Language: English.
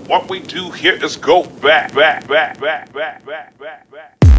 What we do here is go back, back, back, back, back, back, back, back.